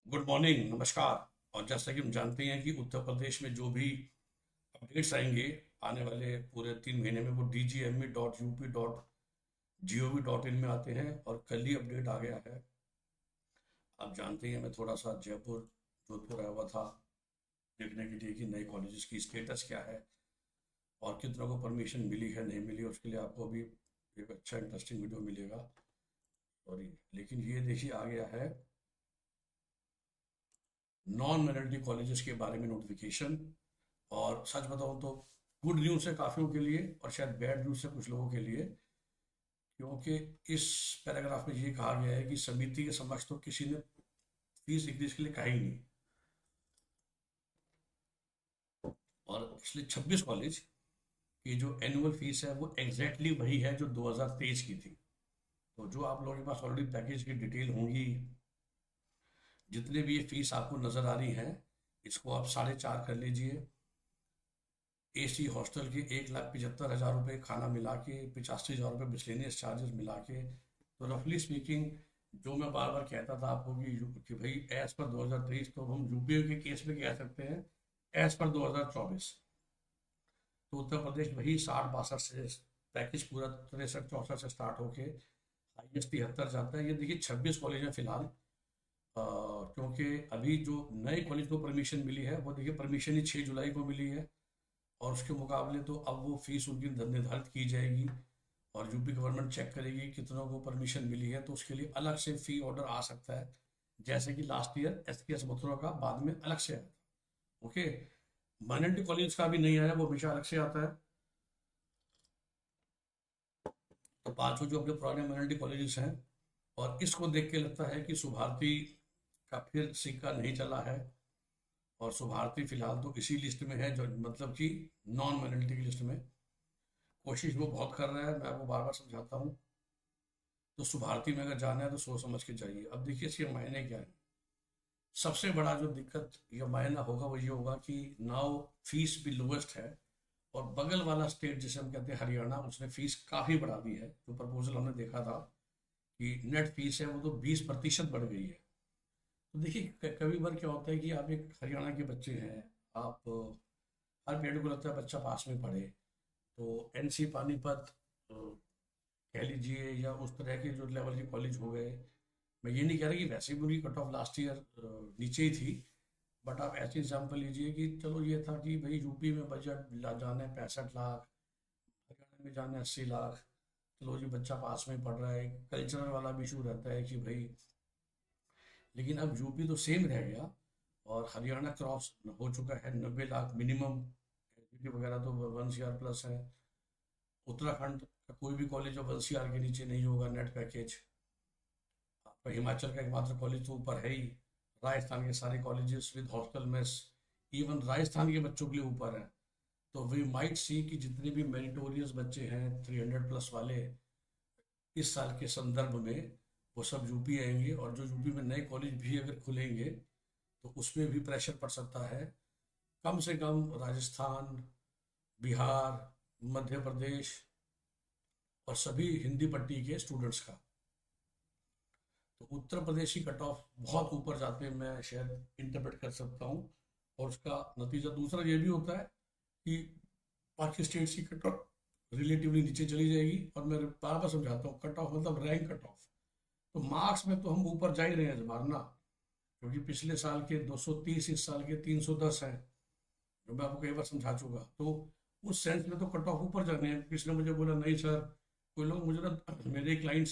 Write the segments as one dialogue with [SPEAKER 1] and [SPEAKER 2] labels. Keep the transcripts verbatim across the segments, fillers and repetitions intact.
[SPEAKER 1] Good morning, नमस्कार। और जैसा कि हम जानते हैं कि उत्तर प्रदेश में जो भी अपडेट्स आएंगे आने वाले पूरे तीन महीने में, वो D G M E dot U P dot G O V dot in में आते हैं। और कल ही अपडेट आ गया है। आप जानते हैं मैं थोड़ा सा जयपुर जोधपुर आया हुआ था देखने के लिए कि नए कॉलेजेस की स्टेटस क्या है और कितनों को परमिशन मिली है नहीं मिली। उसके लिए आपको अभी एक अच्छा इंटरेस्टिंग वीडियो मिलेगा। सॉरी, लेकिन ये देखिए आ गया है नॉन माइनॉरिटी कॉलेजेस के बारे में नोटिफिकेशन। और सच बताऊं तो गुड न्यूज़ है काफ़ियों के लिए और शायद बैड न्यूज़ है कुछ लोगों के लिए, क्योंकि इस पैराग्राफ में ये कहा गया है कि समिति के समक्ष तो किसी ने फीस इंक्रीज के लिए कहा ही नहीं। और इसलिए छब्बीस कॉलेज की जो एनुअल फीस है वो एग्जैक्टली वही है जो दो हज़ार तेईस की थी। तो जो आप लोगों के पास ऑलरेडी पैकेज की डिटेल होंगी, जितने भी ये फीस आपको नज़र आ रही हैं, इसको आप साढ़े चार कर लीजिए। ए सी हॉस्टल के एक लाख पिछहत्तर हज़ार रुपये खाना मिला के, पिचासी हज़ार रुपये मिसलेनियस चार्जेस मिला के, तो रफली स्पीकिंग जो मैं बार बार कहता था आपको कि यू- कि भाई एज पर दो हज़ार तेईस, तो हम यू पी के केस में कह सकते हैं एज पर दो हज़ार चौबीस। तो उत्तर प्रदेश वही साठ बासठ से पैकेज पूरा तिरसठ चौंसठ से स्टार्ट होके हाईएस्ट तिहत्तर जाता है। ये देखिए छब्बीस कॉलेज हैं फिलहाल। अ, क्योंकि अभी जो नए कॉलेज को परमिशन मिली है वो देखिए परमिशन ही छः जुलाई को मिली है। और उसके मुकाबले तो अब वो फीस उनकी निर्धारित की जाएगी और यूपी गवर्नमेंट चेक करेगी कितनों को परमिशन मिली है, तो उसके लिए अलग से फी ऑर्डर आ सकता है। जैसे कि last year S K S Mathura का बाद में अलग से आया। ओके, माइनॉरिटी कॉलेज का भी नहीं आया, वो हमेशा अलग से आता है। तो पांचों जो अपने पुराने माइनॉरिटी कॉलेजेस हैं, और इसको देख के लगता है कि सुभारती का फिर सिक्का नहीं चला है। और सुभारती फिलहाल तो इसी लिस्ट में है जो मतलब कि नॉन माइनॉरिटी की लिस्ट में। कोशिश वो बहुत कर रहा है, मैं आपको बार बार समझाता हूँ। तो सुभारती में अगर जाना है तो सोच समझ के जाइए। अब देखिए इसके मायने क्या है। सबसे बड़ा जो दिक्कत या मायना होगा वो ये होगा कि नाउ फीस भी लोवेस्ट है। और बगल वाला स्टेट जिसे हम कहते हैं हरियाणा, उसने फीस काफ़ी बढ़ा दी है। जो प्रपोजल हमने देखा था कि नेट फीस है वो तो बीस प्रतिशत बढ़ गई है। तो देखिए क- कभी बार क्या होता है कि आप एक हरियाणा के बच्चे हैं, आप हर पेरेंट को लगता है बच्चा पास में पढ़े। तो एन सी पानीपत अ, कह लीजिए या उस तरह के जो लेवल के कॉलेज हो गए। मैं ये नहीं कह रहा कि वैसे भी उनकी कट ऑफ लास्ट ईयर नीचे ही थी, बट आप ऐसे एग्जाम्पल लीजिए कि चलो ये था कि भाई यू पी में बजट जाना है पैंसठ लाख, हरियाणा में जाना है अस्सी लाख। चलो जी बच्चा पास में पढ़ रहा है, कल्चरल वाला भी इशू रहता है कि भाई। लेकिन अब यू पी तो सेम रह गया और हरियाणा क्रॉस हो चुका है नब्बे लाख मिनिमम। वगैरह तो वन सी आर प्लस है। उत्तराखंड का कोई भी कॉलेज वन सी आर के नीचे नहीं होगा नेट पैकेज। आपका हिमाचल का एकमात्र कॉलेज तो ऊपर है ही। राजस्थान के सारे colleges with hostel mess, even Rajasthan के बच्चों के लिए ऊपर है। तो वी माइट सी कि जितने भी मेरिटोरियस बच्चे हैं थ्री हंड्रेड प्लस वाले, इस साल के संदर्भ में वो सब यू पी आएंगे। और जो यू पी में नए कॉलेज भी अगर खुलेंगे तो उसमें भी प्रेशर पड़ सकता है। कम से कम राजस्थान, बिहार, मध्य प्रदेश और सभी हिंदी पट्टी के स्टूडेंट्स का। तो उत्तर प्रदेश की कट ऑफ बहुत ऊपर जाते हैं, मैं शायद इंटरप्रेट कर सकता हूँ। और उसका नतीजा दूसरा ये भी होता है कि बाकी स्टेट्स की कट ऑफ रिलेटिवली नीचे चली जाएगी। और मैं बार बार समझाता हूँ, कट ऑफ मतलब रैंक कट ऑफ। तो मार्क्स में तो हम ऊपर जा ही रहे हैं इस बार ना, क्योंकि पिछले साल के दो सौ तीस इस साल के तीन सौ दस हैं, जो मैं आपको कई बार समझा चुका। तो उस सेंस में तो कट ऑफ ऊपर जाने हैं। किसी ने मुझे बोला नहीं सर, कोई लोग मुझे ना, मेरे क्लाइंट्स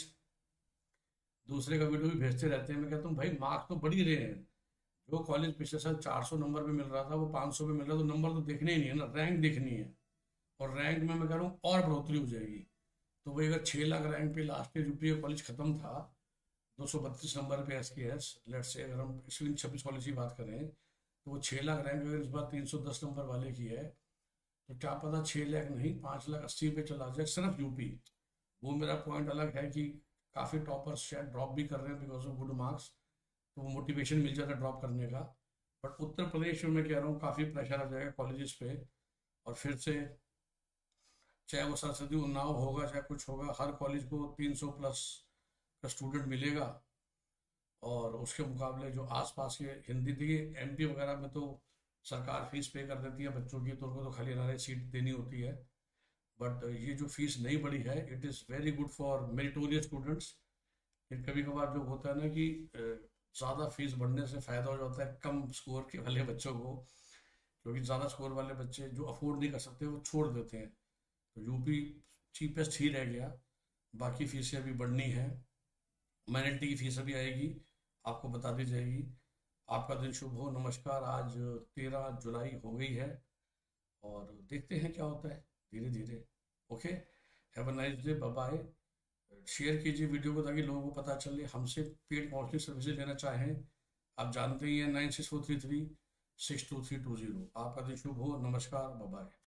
[SPEAKER 1] दूसरे का वीडियो भी भेजते रहते हैं। मैं कहता हूँ भाई मार्क्स तो बढ़ ही रहे हैं। जो कॉलेज पिछले साल चार सौ नंबर पे मिल रहा था वो पाँच सौ पे मिल रहा है, तो नंबर तो देखने ही नहीं है ना, रैंक देखनी है। और रैंक में मैं कह रहा हूँ और बढ़ोतरी हो जाएगी। तो वही अगर छः लाख रैंक पे लास्ट ईयर यूपी कॉलेज खत्म था, दो सौ बत्तीस नंबर पे एस के एस लेट से, अगर हम इसलिए छब्बीस कॉलेज की बात करें, तो वो छः लाख रैंक अगर इस बार तीन सौ दस नंबर वाले की है, तो क्या पता छः लाख नहीं पाँच लाख अस्सी पे चला जाए सिर्फ यू पी। वो मेरा पॉइंट अलग है कि काफ़ी टॉपर्स शायद ड्रॉप भी कर रहे हैं बिकॉज ऑफ गुड मार्क्स। तो वो मोटिवेशन मिल जाता है ड्रॉप करने का। बट उत्तर प्रदेश में मैं कह रहा हूँ काफ़ी प्रेशर आ जाएगा कॉलेजेस पे। और फिर से चाहे वो सरस्वती उन्नाव होगा चाहे कुछ होगा, हर कॉलेज को तीन सौ प्लस का स्टूडेंट मिलेगा। और उसके मुकाबले जो आसपास के हिंदी देखिए एमपी वगैरह में तो सरकार फीस पे कर देती है बच्चों की, तो उनको तो खाली एनआरआई सीट देनी होती है। बट ये जो फीस नहीं बढ़ी है, it is very good for meritorious students. फिर कभी कभार जो होता है ना कि ज़्यादा फीस बढ़ने से फ़ायदा हो जाता है कम स्कोर के वाले बच्चों को, क्योंकि ज़्यादा स्कोर वाले बच्चे जो अफोर्ड नहीं कर सकते वो छोड़ देते हैं। तो यूपी चीपेस्ट ही रह गया, बाकी फीसें अभी बढ़नी है। माइनॉरिटी की फीस अभी आएगी, आपको बता दी जाएगी। आपका दिन शुभ हो, नमस्कार। आज तेरह जुलाई हो गई है और देखते हैं क्या होता है धीरे धीरे। Okay, have a nice day, bye bye. Share कीजिए वीडियो को ताकि लोगों को पता चले। हमसे पेड काउंसलिंग सर्विसेज लेना चाहें, आप जानते ही हैं, nine six four three three six two three two zero. आपका दिन शुभ हो, नमस्कार, बाय बाय।